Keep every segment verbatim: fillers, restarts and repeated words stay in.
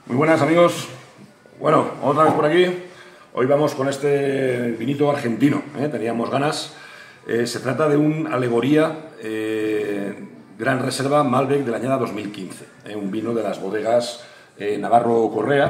Muy buenas, amigos. Bueno, otra vez por aquí. Hoy vamos con este vinito argentino, ¿eh? Teníamos ganas. Eh, se trata de un Alegoría eh, Gran Reserva Malbec de la añada dos mil quince. ¿eh? Un vino de las bodegas eh, Navarro Correa,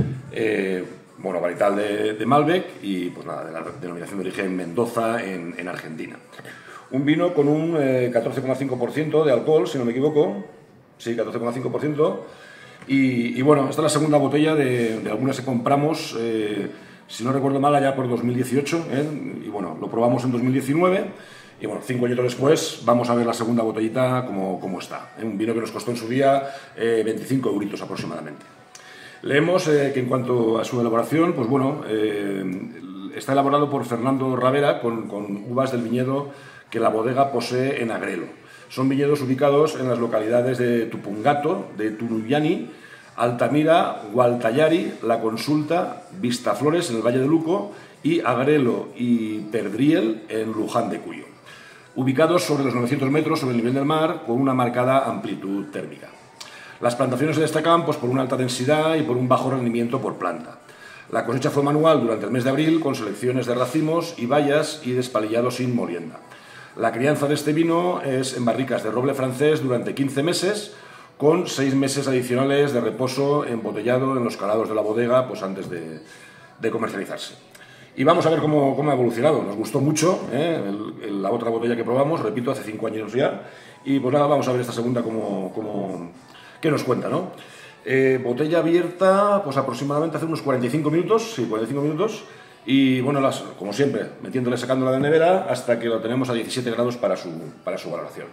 eh, bueno, varietal de, de Malbec y pues nada, de la denominación de origen Mendoza en, en Argentina. Un vino con un eh, catorce coma cinco por ciento de alcohol, si no me equivoco. Sí, catorce coma cinco por ciento. Y, y bueno, esta es la segunda botella de, de algunas que compramos, eh, si no recuerdo mal, allá por dos mil dieciocho, ¿eh? Y bueno, lo probamos en dos mil diecinueve y bueno, cinco años después vamos a ver la segunda botellita cómo, cómo está. ¿eh? Un vino que nos costó en su día eh, veinticinco euritos aproximadamente. Leemos eh, que en cuanto a su elaboración, pues bueno, eh, está elaborado por Fernando Ravera con, con uvas del viñedo que la bodega posee en Agrelo. Son viñedos ubicados en las localidades de Tupungato, de Tunuyani, Altamira, Gualtayari, La Consulta, Vistaflores en el Valle de Luco y Agrelo y Perdriel en Luján de Cuyo. Ubicados sobre los novecientos metros sobre el nivel del mar con una marcada amplitud térmica. Las plantaciones se destacan pues, por una alta densidad y por un bajo rendimiento por planta. La cosecha fue manual durante el mes de abril con selecciones de racimos y bayas y despalillado sin molienda. La crianza de este vino es en barricas de roble francés durante quince meses, con seis meses adicionales de reposo embotellado en los calados de la bodega pues antes de, de comercializarse. Y vamos a ver cómo, cómo ha evolucionado. Nos gustó mucho ¿eh? el, el, la otra botella que probamos, repito, hace cinco años ya. Y pues nada, vamos a ver esta segunda cómo, cómo, qué nos cuenta, ¿no? Eh, botella abierta pues aproximadamente hace unos cuarenta y cinco minutos, sí, cuarenta y cinco minutos. Y bueno, las, como siempre, metiéndole, sacándola de nevera hasta que lo tenemos a diecisiete grados para su, para su valoración.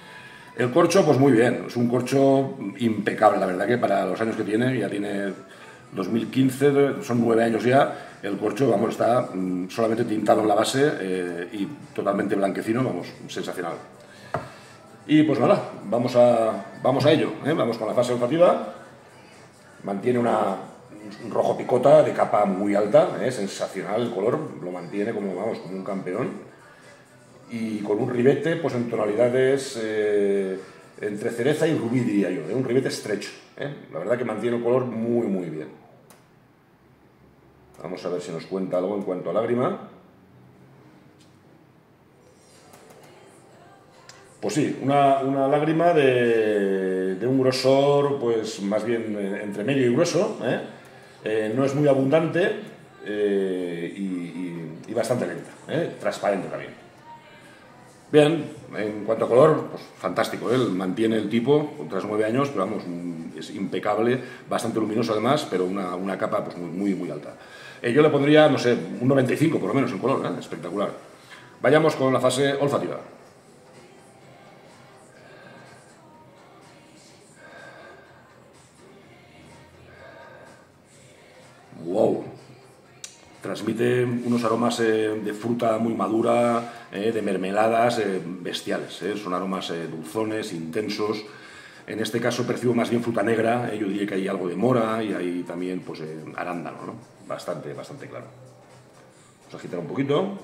El corcho, pues muy bien, es un corcho impecable, la verdad que para los años que tiene, ya tiene dos mil quince, son nueve años ya, el corcho, vamos, está mm, solamente tintado en la base eh, y totalmente blanquecino, vamos, sensacional. Y pues nada, vamos a, vamos a ello, ¿eh? Vamos con la fase olfativa, mantiene una... un rojo picota de capa muy alta, ¿eh? Sensacional el color, lo mantiene como, vamos, como un campeón. Y con un ribete pues en tonalidades eh, entre cereza y rubí, diría yo, ¿eh? Un ribete estrecho. ¿eh? La verdad que mantiene el color muy, muy bien. Vamos a ver si nos cuenta algo en cuanto a lágrima. Pues sí, una, una lágrima de, de un grosor, pues más bien entre medio y grueso, ¿eh? Eh, no es muy abundante eh, y, y, y bastante lenta, ¿eh? Transparente también. Bien, en cuanto a color, pues fantástico, ¿eh? Mantiene el tipo tras nueve años, pero vamos, es impecable, bastante luminoso además, pero una, una capa pues muy, muy, muy alta. Eh, yo le pondría, no sé, un noventa y cinco por lo menos en color, ¿eh? Espectacular. Vayamos con la fase olfativa. ¡Wow! Transmite unos aromas eh, de fruta muy madura, eh, de mermeladas eh, bestiales. Eh. Son aromas eh, dulzones, intensos. En este caso percibo más bien fruta negra. Eh. Yo diría que hay algo de mora y hay también pues, eh, arándano, ¿no? Bastante, bastante claro. Vamos a agitar un poquito.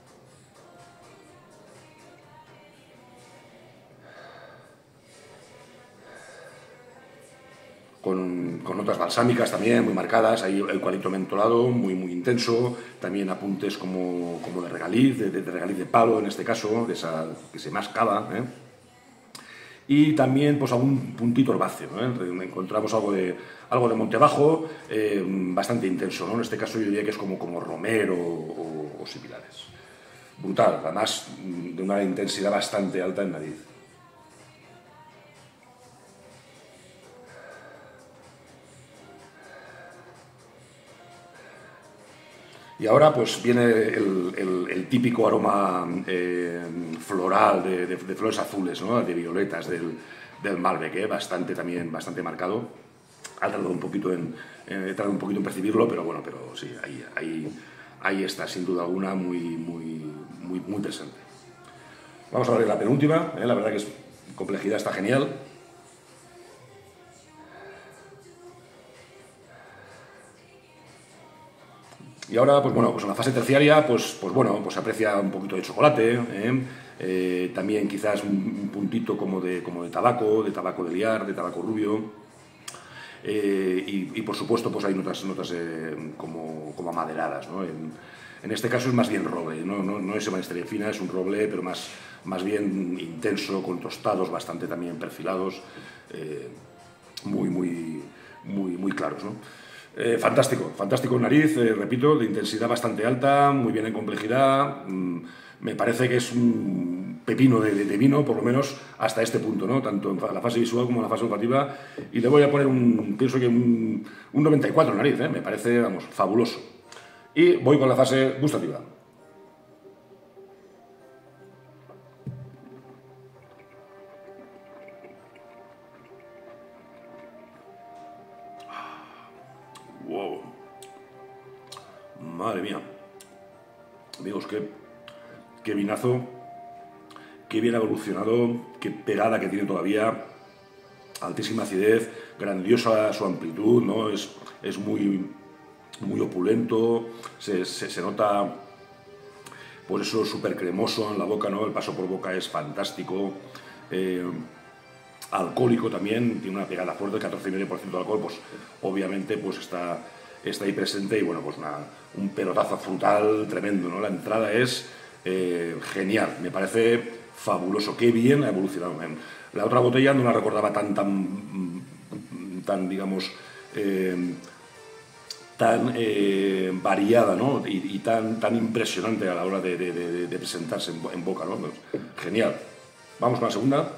Con, con notas balsámicas también, muy marcadas, hay eucalipto mentolado, muy, muy intenso, también apuntes como, como de regaliz, de, de regaliz de palo en este caso, de esa que se mascaba, ¿eh? Y también pues algún puntito herbáceo, ¿eh? Encontramos algo de, algo de Montebajo, eh, bastante intenso, ¿no? En este caso yo diría que es como, como romero o, o similares. Brutal, además de una intensidad bastante alta en nariz. Y ahora pues viene el, el, el típico aroma eh, floral de, de, de flores azules, ¿no? De violetas del, del Malbec, ¿eh? Bastante también, bastante marcado. Ha tardado un poquito en, eh, tardado un poquito en percibirlo, pero bueno, pero sí, ahí, ahí, ahí está, sin duda alguna, muy, muy, muy, muy presente. Vamos a ver la penúltima, ¿eh? La verdad que es complejidad está genial. Y ahora, pues bueno, pues en la fase terciaria, pues, pues bueno, pues se aprecia un poquito de chocolate, ¿eh? Eh, también quizás un, un puntito como de, como de tabaco, de tabaco de liar, de tabaco rubio. eh, y, y por supuesto pues hay notas, notas eh, como, como amaderadas, ¿no? En, en este caso es más bien roble, no, no, no es ebanistería fina, es un roble, pero más, más bien intenso, con tostados bastante también perfilados, eh, muy, muy, muy, muy claros, ¿no? Eh, fantástico, fantástico nariz, eh, repito, de intensidad bastante alta, muy bien en complejidad. Mm, me parece que es un pepino de, de, de vino, por lo menos hasta este punto, ¿no? Tanto en la fase visual como en la fase olfativa. Y le voy a poner un, pienso que un, un noventa y cuatro en nariz, ¿eh? Me parece, vamos, fabuloso. Y voy con la fase gustativa. Wow. Madre mía. Amigos, qué, qué vinazo, qué bien evolucionado, qué pegada que tiene todavía, altísima acidez, grandiosa su amplitud, ¿no? Es, es muy, muy opulento, se, se, se nota pues eso súper cremoso en la boca, ¿no? El paso por boca es fantástico. Eh, alcohólico también, tiene una pegada fuerte, catorce coma cinco por ciento de alcohol, pues obviamente pues está, está ahí presente y bueno, pues una, un pelotazo frutal tremendo, ¿no? La entrada es eh, genial, me parece fabuloso, qué bien ha evolucionado. La otra botella no la recordaba tan, tan, tan digamos, eh, tan eh, variada, ¿no? y, y tan, tan impresionante a la hora de, de, de, de presentarse en, en boca, ¿no? Pues, genial. Vamos con la segunda.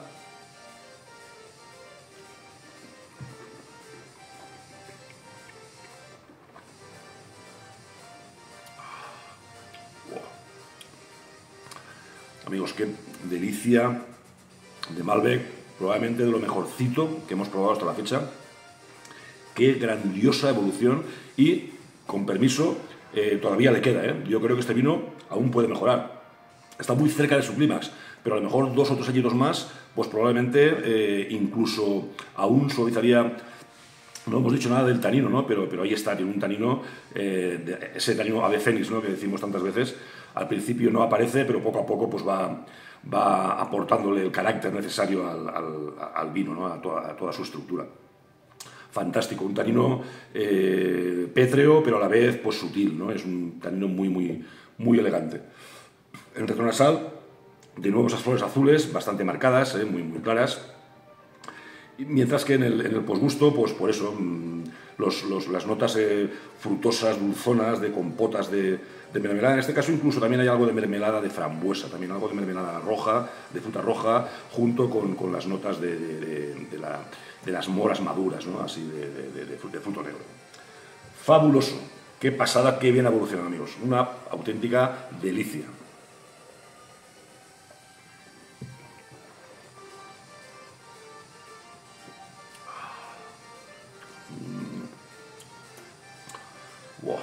Amigos, qué delicia de Malbec, probablemente de lo mejorcito que hemos probado hasta la fecha. Qué grandiosa evolución y, con permiso, eh, todavía le queda, ¿eh? Yo creo que este vino aún puede mejorar. Está muy cerca de su clímax, pero a lo mejor dos o tres añitos más, pues probablemente eh, incluso aún suavizaría. No hemos dicho nada del tanino, ¿no? Pero, pero ahí está, tiene un tanino, eh, de, ese tanino ave fénix, ¿no? Que decimos tantas veces. Al principio no aparece, pero poco a poco pues va, va aportándole el carácter necesario al, al, al vino, ¿no? A toda, a toda su estructura. Fantástico, un tanino eh, pétreo, pero a la vez pues sutil, ¿no? Es un tanino muy, muy, muy elegante. En el retronasal, de nuevo esas flores azules, bastante marcadas, ¿eh? muy, muy claras. Mientras que en el, en el posgusto, pues por eso, los, los, las notas eh, frutosas, dulzonas, de compotas de, de mermelada. En este caso incluso también hay algo de mermelada de frambuesa, también algo de mermelada roja, de fruta roja, junto con, con las notas de, de, de, de, la, de las moras maduras, ¿no? Así de, de, de, de fruto negro. Fabuloso, qué pasada, qué bien ha evolucionado, amigos. Una auténtica delicia. Wow.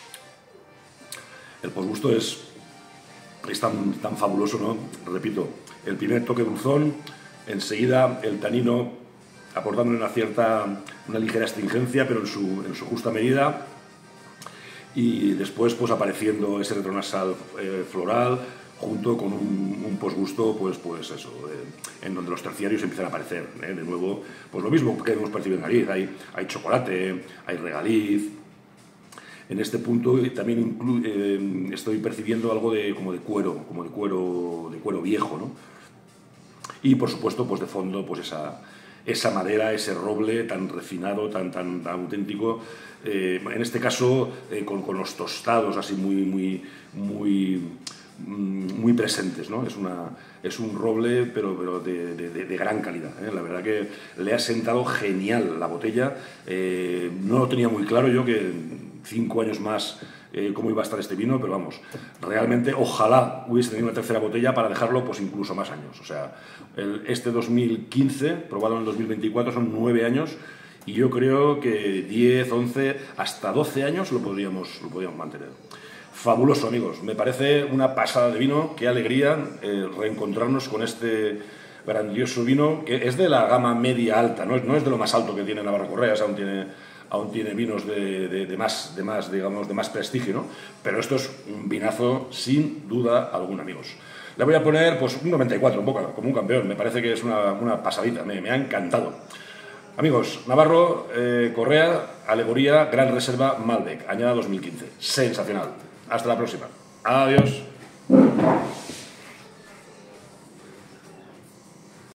El posgusto es, es tan, tan fabuloso, ¿no? Repito, el primer toque dulzón, enseguida el tanino aportándole una cierta, una ligera astringencia, pero en su, en su justa medida, y después pues apareciendo ese retronasal eh, floral, junto con un, un posgusto, pues, pues eso, eh, en donde los terciarios empiezan a aparecer, ¿eh? De nuevo, pues lo mismo que hemos percibido en nariz, hay, hay chocolate, hay regaliz. En este punto también inclu eh, estoy percibiendo algo de, como de cuero, como de cuero, de cuero viejo, ¿no? Y por supuesto, pues de fondo, pues esa, esa madera, ese roble tan refinado, tan, tan, tan auténtico. Eh, en este caso, eh, con, con los tostados así muy, muy, muy, muy presentes, ¿no? Es, una, es un roble, pero, pero de, de, de gran calidad, ¿eh? La verdad que le ha sentado genial la botella. Eh, no lo tenía muy claro yo que cinco años más eh, cómo iba a estar este vino, pero vamos, realmente ojalá hubiese tenido una tercera botella para dejarlo pues incluso más años. O sea, el, este dos mil quince, probado en el dos mil veinticuatro, son nueve años y yo creo que diez, once, hasta doce años lo podríamos, lo podríamos mantener. Fabuloso, amigos, me parece una pasada de vino, qué alegría eh, reencontrarnos con este grandioso vino, que es de la gama media-alta, ¿no? no es de lo más alto que tiene Navarro Correas, aún tiene... aún tiene vinos de, de, de, más, de, más, digamos, de más prestigio, ¿no? Pero esto es un vinazo sin duda alguna, amigos. Le voy a poner pues, un noventa y cuatro en boca, como un campeón. Me parece que es una, una pasadita, me, me ha encantado. Amigos, Navarro, eh, Correa, alegoría, Gran Reserva Malbec, añada dos mil quince. Sensacional. Hasta la próxima. Adiós.